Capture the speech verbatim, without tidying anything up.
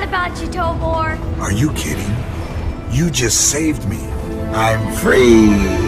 about you, Tobor. Are you kidding? You just saved me. I'm free.